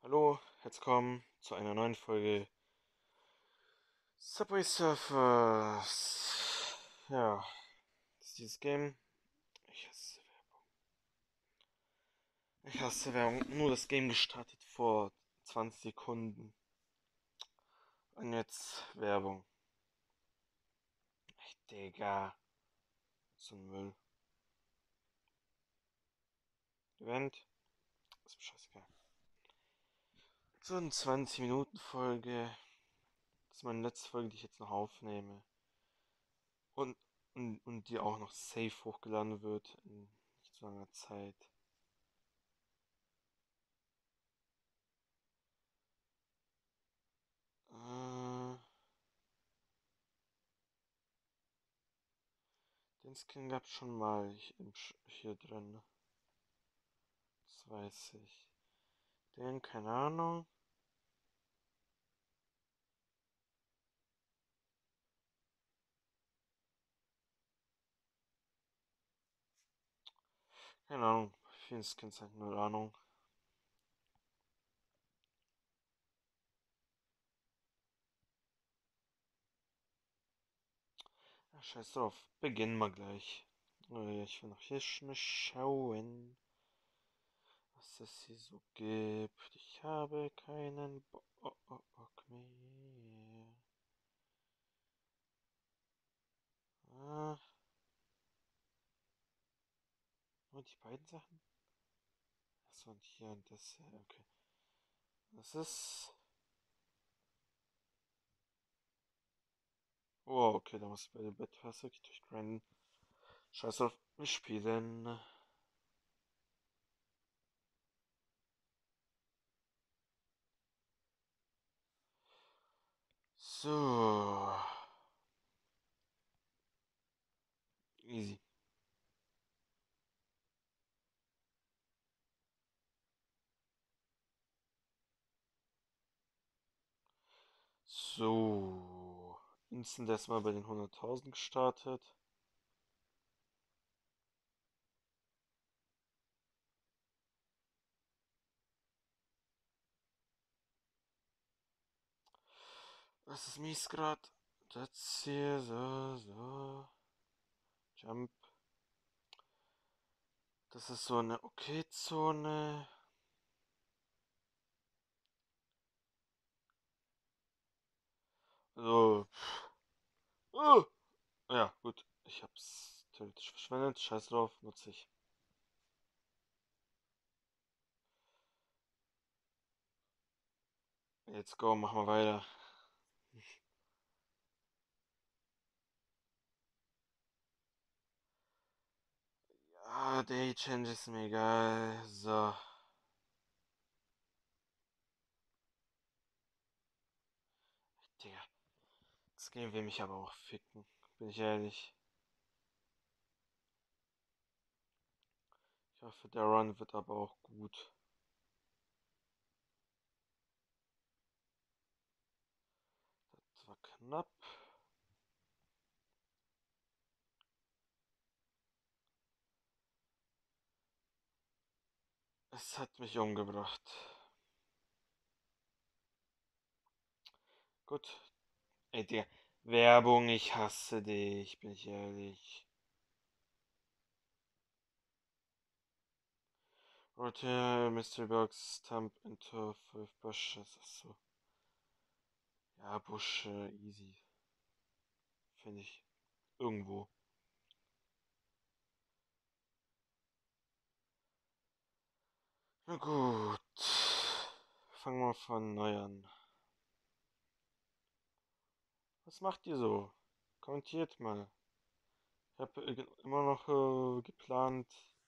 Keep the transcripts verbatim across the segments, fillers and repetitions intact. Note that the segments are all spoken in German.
Hallo, herzlich willkommen zu einer neuen Folge Subway Surfers. Ja, das ist dieses Game. Ich hasse Werbung. Ich hasse Werbung. Nur das Game gestartet vor zwanzig Sekunden. Und jetzt Werbung. Ey, Digga. So ein Müll. Event. Ist mir scheißegal. So eine zwanzig Minuten Folge. Das ist meine letzte Folge, die ich jetzt noch aufnehme. Und, und, und die auch noch safe hochgeladen wird in nicht so langer Zeit. Äh, Den Skin gab's schon mal hier drin. Das weiß ich. Den, keine Ahnung. Keine Ahnung. Vielen Skins halt null Ahnung. Ach, scheiß drauf. Beginnen wir gleich. Äh, Ich will noch hier schnell schauen, was es hier so gibt. Ich habe keinen Bock mehr. Ah, nur die beiden Sachen? Achso, und hier und das. Ja, okay. Das ist. Oh, okay, da muss ich bei der Bettwasser durchgrinden. Scheiß drauf, wir spielen. So. Easy. So. Instant erstmal bei den hunderttausend gestartet. Das ist mies grad. Das hier, so, so. Jump. Das ist so eine Okay-Zone. So. Oh. Ja, gut. Ich hab's theoretisch verschwendet. Scheiß drauf, nutze ich. Let's go, machen wir weiter. Ja, Day Change ist mir egal. So. Digga. Das Game will mich aber auch ficken. Bin ich ehrlich. Ich hoffe, der Run wird aber auch gut. Das war knapp. Es hat mich umgebracht. Gut. Ey, Digga. Werbung, ich hasse dich, bin ich ehrlich. Rotate Mystery Box, Stump into five bushes. Achso. Ja, Busche, easy. Finde ich. Irgendwo. Na gut. Fangen wir von neu an. Was macht ihr so? Kommentiert mal. Ich habe immer noch äh, geplant.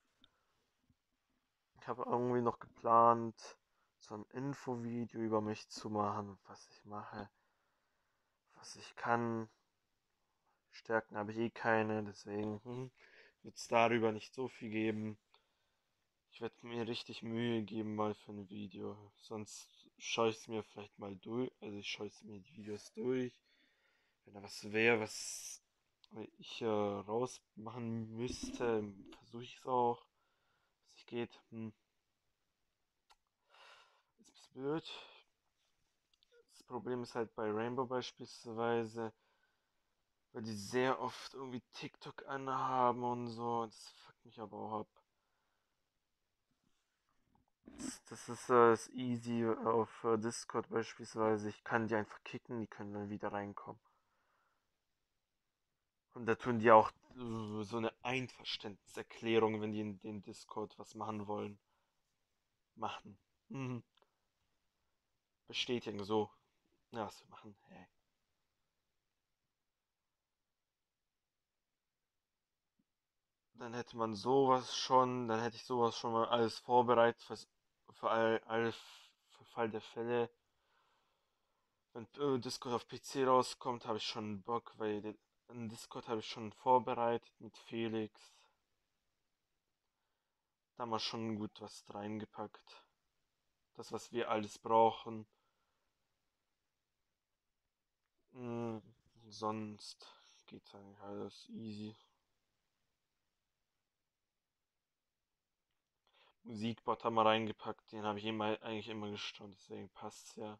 Ich habe irgendwie noch geplant, so ein Infovideo über mich zu machen, was ich mache, was ich kann. Stärken habe ich eh keine, deswegen hm, wird es darüber nicht so viel geben. Ich werde mir richtig Mühe geben mal für ein Video. Sonst schaue ich es mir vielleicht mal durch. Also ich schaue es mir die Videos durch. Wenn da was wäre, was ich äh, rausmachen müsste, versuche ich es auch. Was nicht geht, hm, ist ein blöd. Das Problem ist halt bei Rainbow beispielsweise, weil die sehr oft irgendwie TikTok anhaben und so. Das fuckt mich aber auch ab. Das, das ist äh, das easy auf äh, Discord beispielsweise. Ich kann die einfach kicken, die können dann wieder reinkommen. Und da tun die auch äh, so eine Einverständniserklärung, wenn die in den Discord was machen wollen. Machen. Mhm. Bestätigen so. Ja, was wir machen. Hey. Dann hätte man sowas schon, dann hätte ich sowas schon mal alles vorbereitet fürs, für all, all für Fall der Fälle. Wenn äh, Discord auf P C rauskommt, habe ich schon Bock, weil den, in Discord habe ich schon vorbereitet mit Felix. Da haben wir schon gut was reingepackt. Das, was wir alles brauchen. Mm, sonst geht's eigentlich alles easy. Musikbot haben wir reingepackt, den habe ich immer, eigentlich immer gestaunt, deswegen passt's ja.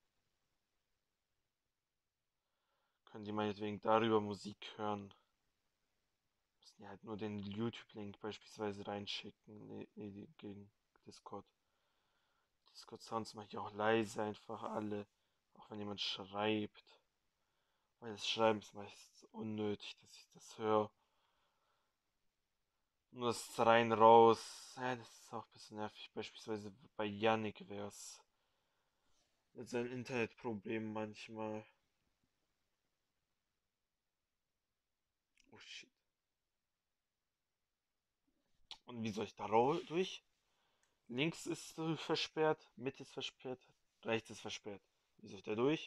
Können die meinetwegen darüber Musik hören. Müssen die halt nur den YouTube-Link beispielsweise reinschicken. Nee, nee, gegen Discord. Discord-Sounds mache ich auch leise, einfach alle. Auch wenn jemand schreibt. Weil das Schreiben ist meistens unnötig, dass ich das höre. Nur das rein raus. Ja, das ist auch ein bisschen nervig. Beispielsweise bei Yannick wär's. Mit seinem Internetproblem manchmal. Oh shit. Und wie soll ich da durch? Links ist äh, versperrt, Mitte ist versperrt, rechts ist versperrt. Wie soll ich da durch?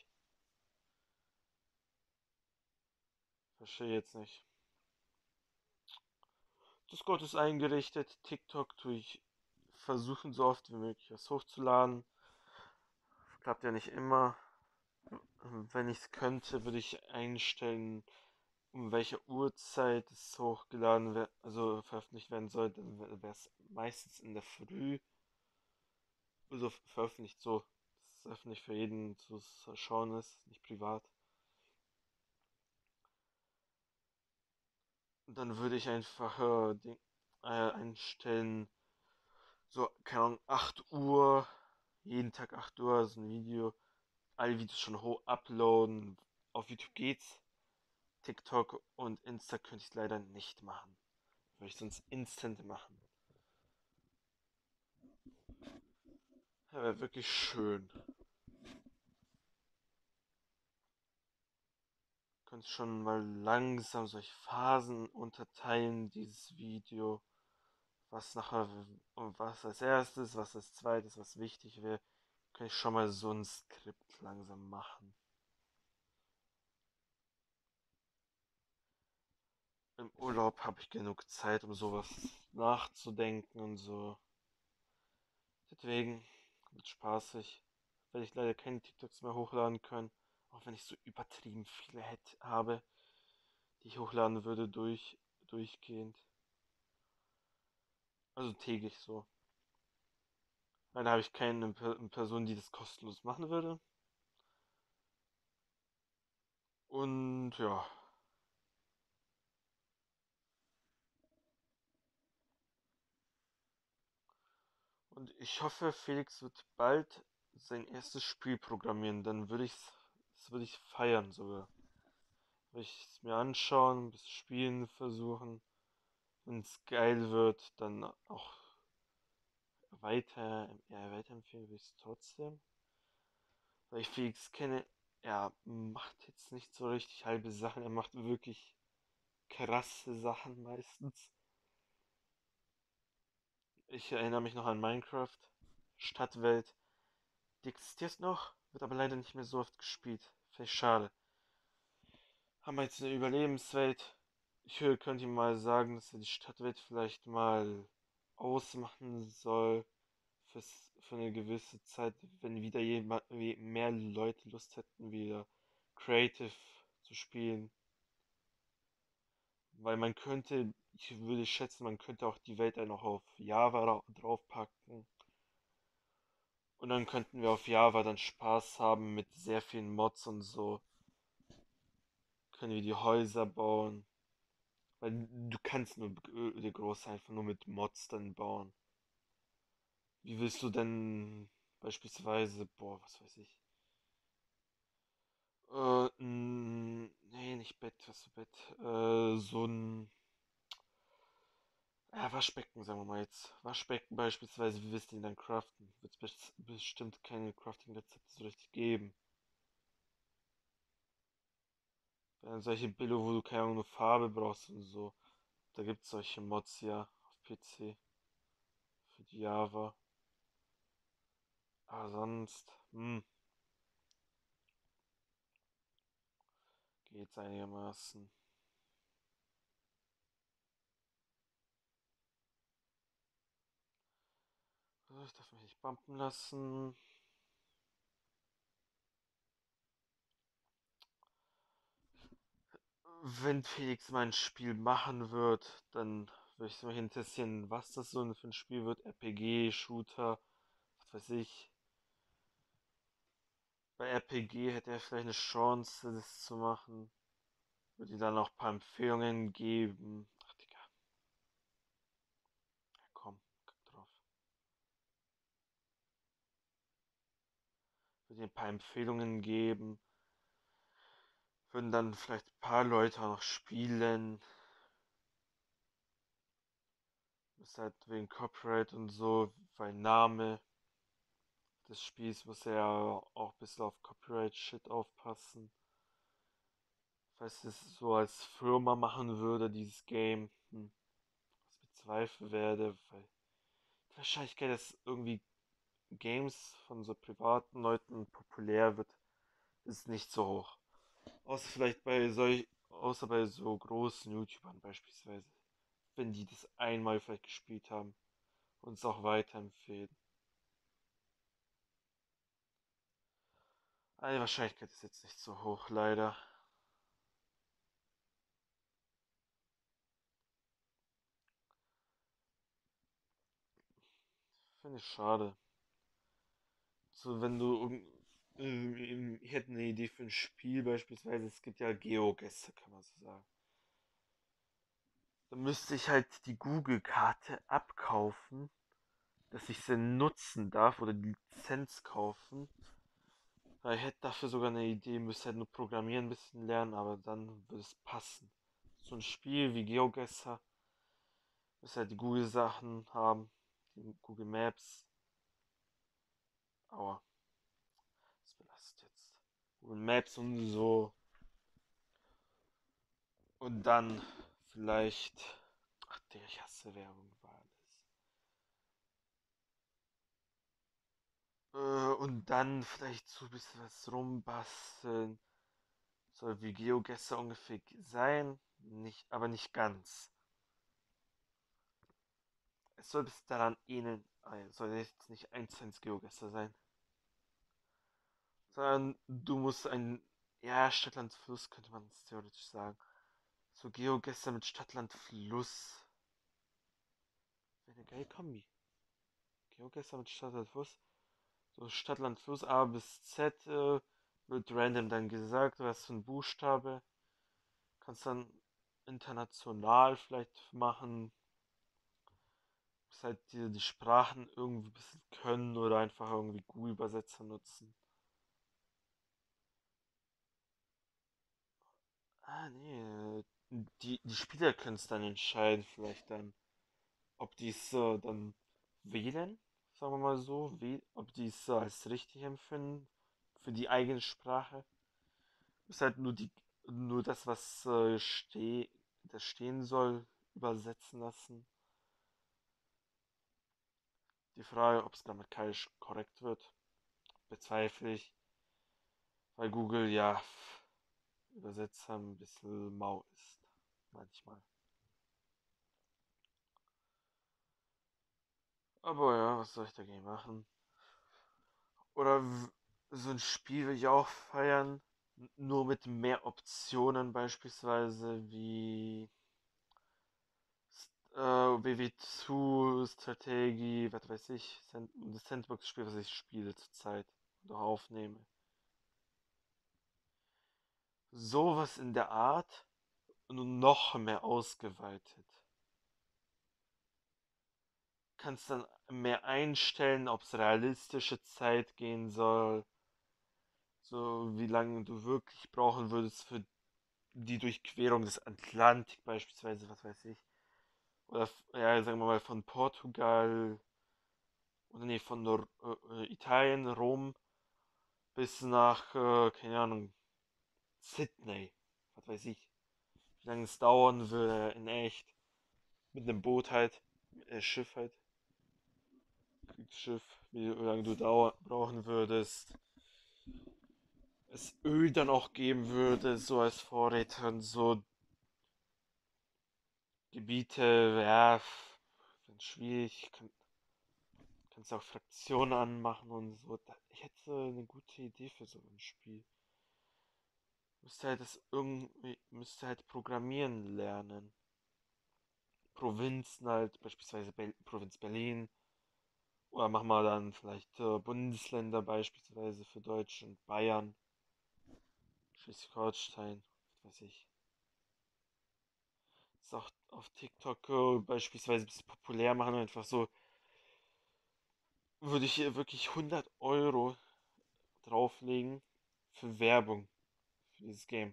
Verstehe jetzt nicht. Discord ist eingerichtet, TikTok tue ich versuchen so oft wie möglich was hochzuladen. Klappt ja nicht immer. Wenn ich es könnte, würde ich einstellen, um welche Uhrzeit es hochgeladen wird, also veröffentlicht werden soll. Dann wäre es meistens in der Früh. Also veröffentlicht so, dass es öffentlich für jeden zu schauen ist, nicht privat. Und dann würde ich einfach äh, den, äh, einstellen, so, keine Ahnung, acht Uhr, jeden Tag acht Uhr, so ein Video, alle Videos schon hoch uploaden. Auf YouTube geht's. TikTok und Insta könnte ich leider nicht machen. Würde ich sonst instant machen. Ja, wäre wirklich schön. Könnte schon mal langsam solche Phasen unterteilen, dieses Video. Was nachher, was als erstes, was als zweites, was wichtig wäre. Kann ich schon mal so ein Skript langsam machen. Im Urlaub habe ich genug Zeit, um sowas nachzudenken und so. Deswegen wird spaßig. Werde ich leider keine TikToks mehr hochladen können. Auch wenn ich so übertrieben viele hätte, habe, die ich hochladen würde durch, durchgehend. Also täglich so. Leider habe ich keine Person, die das kostenlos machen würde. Und ja. Und ich hoffe, Felix wird bald sein erstes Spiel programmieren. Dann würde ich's, das würde ich feiern sogar. Würde ich es mir anschauen, ein bisschen spielen versuchen. Wenn es geil wird, dann auch weiter, ja, weiterempfehlen würde ich es trotzdem. Weil ich Felix kenne, er macht jetzt nicht so richtig halbe Sachen, er macht wirklich krasse Sachen meistens. Ich erinnere mich noch an Minecraft, Stadtwelt. Die existiert noch, wird aber leider nicht mehr so oft gespielt. Vielleicht schade. Haben wir jetzt eine Überlebenswelt? Ich könnte ihm mal sagen, dass er die Stadtwelt vielleicht mal ausmachen soll fürs, für eine gewisse Zeit, wenn wieder jemand, mehr Leute Lust hätten, wieder Creative zu spielen. Weil man könnte, ich würde schätzen, man könnte auch die Welt dann noch auf Java draufpacken. Und dann könnten wir auf Java dann Spaß haben mit sehr vielen Mods und so. Können wir die Häuser bauen. Weil du kannst nur äh, die groß einfach nur mit Mods dann bauen. Wie willst du denn beispielsweise, boah, was weiß ich. Äh, n- nee, nicht Bett, was für Bett. Äh, so ein, ja, Waschbecken, sagen wir mal jetzt. Waschbecken beispielsweise, wie willst du den dann craften? Wird es bestimmt keine Crafting-Rezepte so richtig geben. Dann solche Bilder, wo du keine Ahnung, nur Farbe brauchst und so. Da gibt es solche Mods ja auf P C für die Java. Aber sonst, hm, geht's einigermaßen. So, ich darf mich nicht bumpen lassen. Wenn Felix mal ein Spiel machen wird, dann würde ich mich interessieren, was das so für ein Spiel wird. R P G, Shooter, was weiß ich. Bei R P G hätte er vielleicht eine Chance, das zu machen. Würde ihm dann auch ein paar Empfehlungen geben. Ach, Digga, ja, komm, kack drauf. Würde ihm ein paar Empfehlungen geben. Würden dann vielleicht ein paar Leute auch noch spielen. Ist halt wegen Copyright und so, weil Name des Spiels muss er ja auch ein bisschen auf Copyright-Shit aufpassen. Falls ich es so als Firma machen würde, dieses Game, hm, was ich bezweifeln werde, weil die Wahrscheinlichkeit, dass irgendwie Games von so privaten Leuten populär wird, ist nicht so hoch. Außer vielleicht bei solch, außer bei so großen YouTubern beispielsweise. Wenn die das einmal vielleicht gespielt haben und es auch weiterempfehlen. Aber die Wahrscheinlichkeit ist jetzt nicht so hoch, leider. Finde ich schade. So, wenn du irgend- ähm, ich hätte eine Idee für ein Spiel beispielsweise, es gibt ja Geogäste, kann man so sagen. Dann müsste ich halt die Google-Karte abkaufen, dass ich sie nutzen darf oder die Lizenz kaufen. Weil ich hätte dafür sogar eine Idee, müsste halt nur programmieren ein bisschen lernen, aber dann würde es passen. So ein Spiel wie GeoGuessr, müsste halt die Google-Sachen haben, die Google Maps. Aua, das belastet jetzt. Google Maps und so. Und dann vielleicht. Ach, der, ich hasse Werbung über alles. Äh, und dann vielleicht so ein bisschen was rumbasteln. Soll wie GeoGuessr ungefähr sein. Nicht, aber nicht ganz. Es soll bis daran ähneln. Es soll jetzt nicht eins zu eins GeoGuessr sein. Sondern du musst ein. Ja, Stadtland Fluss könnte man es theoretisch sagen. So GeoGuessr mit Stadtland Fluss. Wäre eine geile Kombi. GeoGuessr mit Stadtland Fluss. So Stadt, Land, Fluss, A bis Z äh, wird random dann gesagt, was für ein Buchstabe. Kannst dann international vielleicht machen. Muss halt die, die Sprachen irgendwie ein bisschen können oder einfach irgendwie Google-Übersetzer nutzen. Ah, nee. Die, die Spieler können es dann entscheiden, vielleicht dann, ob die es äh, dann wählen, sagen wir mal so, wie, ob die es äh, als richtig empfinden für die eigene Sprache. Ist halt nur die, nur das, was äh, steh, das stehen soll, übersetzen lassen. Die Frage, ob es grammatikalisch korrekt wird, bezweifle ich, weil Google ja Übersetzer ein bisschen mau ist. Manchmal. Aber ja, was soll ich dagegen machen? Oder so ein Spiel will ich auch feiern, nur mit mehr Optionen beispielsweise wie äh, W W zwei, Strategie, was weiß ich, Sand das Sandbox-Spiel, was ich spiele zurzeit oder aufnehme. Sowas in der Art und noch mehr ausgeweitet. Kannst dann mehr einstellen, ob es realistische Zeit gehen soll, so wie lange du wirklich brauchen würdest für die Durchquerung des Atlantik beispielsweise, was weiß ich. Oder f- ja, sagen wir mal von Portugal oder nee, von Nor äh, äh, Italien, Rom bis nach, äh, keine Ahnung, Sydney. Was weiß ich. Wie lange es dauern würde in echt. Mit einem Boot halt, äh, Schiff halt, Kriegsschiff, wie lange du dauer brauchen würdest. Es Öl dann auch geben würde, so als Vorräte und so Gebiete, ja, ganz schwierig. Kann, kannst auch Fraktionen anmachen und so. Ich hätte eine gute Idee für so ein Spiel. Müsste halt das irgendwie, müsste halt programmieren lernen. Provinzen halt, beispielsweise Bel Provinz Berlin. Oder machen wir dann vielleicht äh, Bundesländer beispielsweise für Deutschland, Bayern, Schleswig-Holstein, was weiß ich. Ist auch auf TikTok äh, beispielsweise ein bisschen populär machen, einfach so, würde ich hier wirklich hundert Euro drauflegen für Werbung für dieses Game.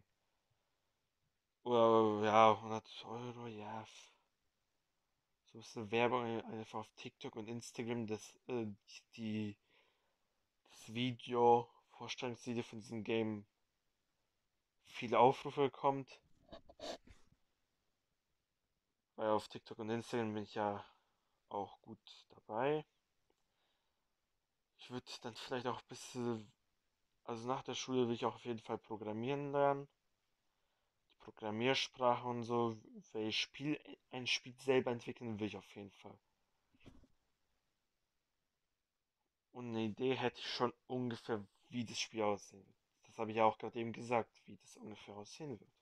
Oder ja, hundert Euro, ja. So ein bisschen Werbung einfach auf TikTok und Instagram, dass äh, die, das Video, Vorstellungsvideo von diesem Game viele Aufrufe bekommt. Weil auf TikTok und Instagram bin ich ja auch gut dabei. Ich würde dann vielleicht auch ein bisschen, also nach der Schule will ich auch auf jeden Fall programmieren lernen. Die Programmiersprache und so, weil ich Spiel, ein Spiel selber entwickeln will ich auf jeden Fall. Und eine Idee hätte ich schon ungefähr, wie das Spiel aussehen wird. Das habe ich ja auch gerade eben gesagt, wie das ungefähr aussehen wird.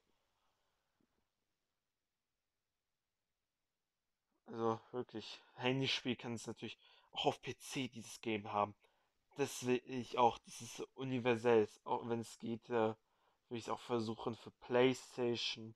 Also wirklich, Handyspiel kann es natürlich auch auf P C dieses Game haben. Das will ich auch, das ist universell. Auch wenn es geht, äh, will ich es auch versuchen für PlayStation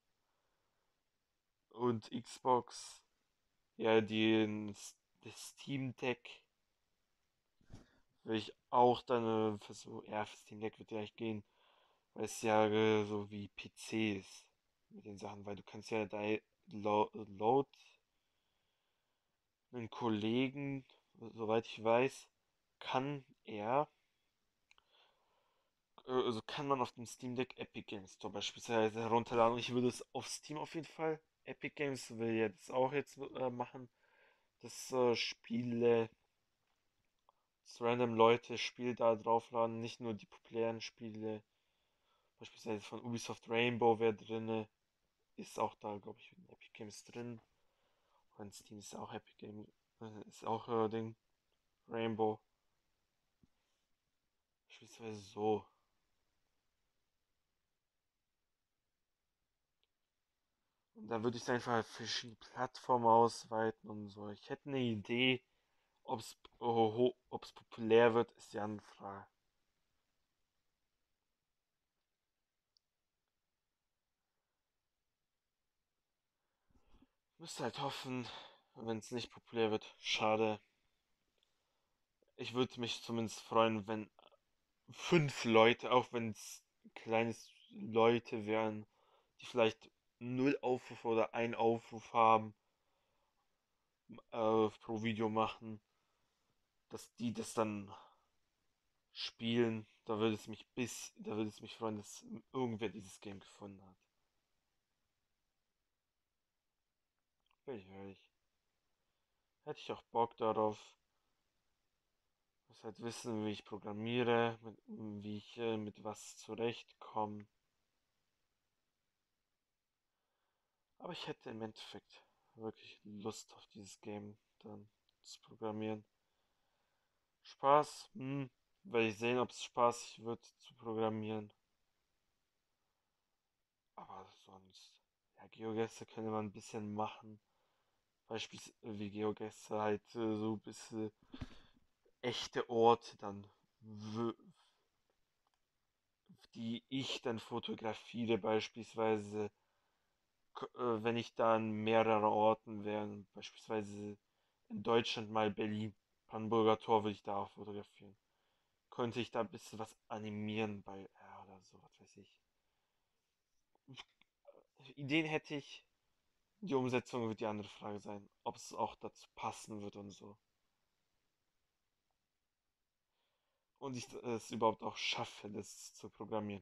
und Xbox. Ja, die, das Steam Deck will ich auch dann äh, versuchen. Ja, für Steam Deck wird ja nicht gehen, weil es ja äh, so wie P C ist mit den Sachen, weil du kannst ja da lo Load einen Kollegen, soweit ich weiß, kann er, äh, also kann man auf dem Steam Deck Epic Games Store beispielsweise herunterladen. Ich würde es auf Steam auf jeden Fall. Epic Games will jetzt auch jetzt äh, machen, dass äh, Spiele, dass random Leute Spiele da draufladen, nicht nur die populären Spiele, beispielsweise von Ubisoft Rainbow wäre drin, ist auch da, glaube ich, in Epic Games drin. Und Steam ist auch Epic Games, äh, ist auch äh, Ding, Rainbow, beispielsweise so. Und da würde ich es einfach auf verschiedene Plattformen ausweiten und so. Ich hätte eine Idee, ob es ob's populär wird, ist die andere Frage. Müsste halt hoffen, wenn es nicht populär wird. Schade. Ich würde mich zumindest freuen, wenn fünf Leute, auch wenn es kleines Leute wären, die vielleicht null Aufrufe oder ein Aufruf haben, äh, pro Video machen, dass die das dann spielen. Da würde es mich bis, da würde es mich freuen, dass irgendwer dieses Game gefunden hat. Bin ich ehrlich. Hätte ich auch Bock darauf. Muss halt wissen, wie ich programmiere, mit, wie ich äh, mit was zurechtkomme. Aber ich hätte im Endeffekt wirklich Lust auf dieses Game dann zu programmieren. Spaß, hm, werde ich sehen, ob es spaßig wird zu programmieren. Aber sonst, ja, GeoGuessr könnte man ein bisschen machen. beispielsweise wie GeoGuessr halt äh, so ein bisschen echte Orte dann, w- die ich dann fotografiere, beispielsweise, k- äh, wenn ich da an mehreren Orten wäre, beispielsweise in Deutschland mal Berlin, Brandenburger Tor will ich da auch fotografieren. Könnte ich da ein bisschen was animieren bei, ja, oder so, was weiß ich. Ideen hätte ich, die Umsetzung wird die andere Frage sein, ob es auch dazu passen wird und so. Und ich es überhaupt auch schaffe, das zu programmieren.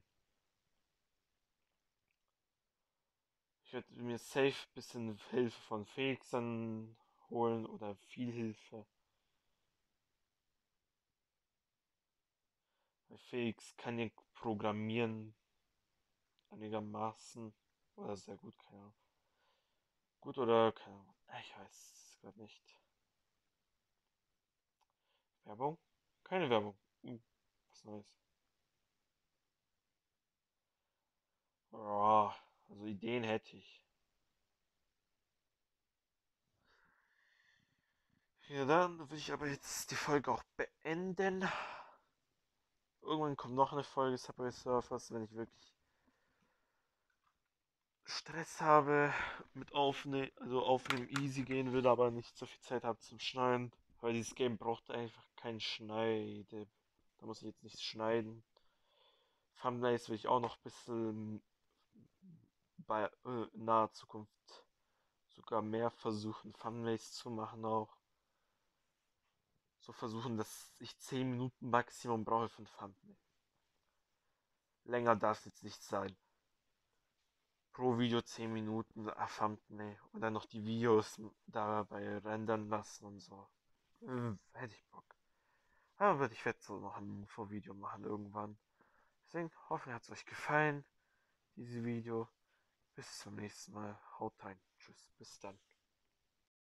Ich werde mir safe ein bisschen Hilfe von Felix dann holen oder viel Hilfe. Weil Felix kann ja programmieren einigermaßen. Oder sehr gut, keine Ahnung. Gut oder keine Ahnung. Ich weiß es gerade nicht. Werbung? Keine Werbung. Uh, was Neues. Ja, also Ideen hätte ich. Ja, dann will ich aber jetzt die Folge auch beenden. Irgendwann kommt noch eine Folge Subway Surfers, wenn ich wirklich Stress habe mit Aufnehmen, also Aufnehmen easy gehen will, aber nicht so viel Zeit habe zum Schneiden. Weil dieses Game braucht einfach kein Schneide. Da muss ich jetzt nichts schneiden. Thumbnails will ich auch noch ein bisschen bei äh, naher Zukunft sogar mehr versuchen, Thumbnails zu machen auch. So versuchen, dass ich zehn Minuten Maximum brauche für ein Thumbnail. Länger darf es jetzt nicht sein. Pro Video zehn Minuten, ah, Thumbnail. Und dann noch die Videos dabei rendern lassen und so. Äh, hätte ich Bock. Aber ich werde so noch ein Infovideo machen irgendwann. Deswegen hoffe ich, hat es euch gefallen, dieses Video. Bis zum nächsten Mal. Haut rein. Tschüss. Bis dann.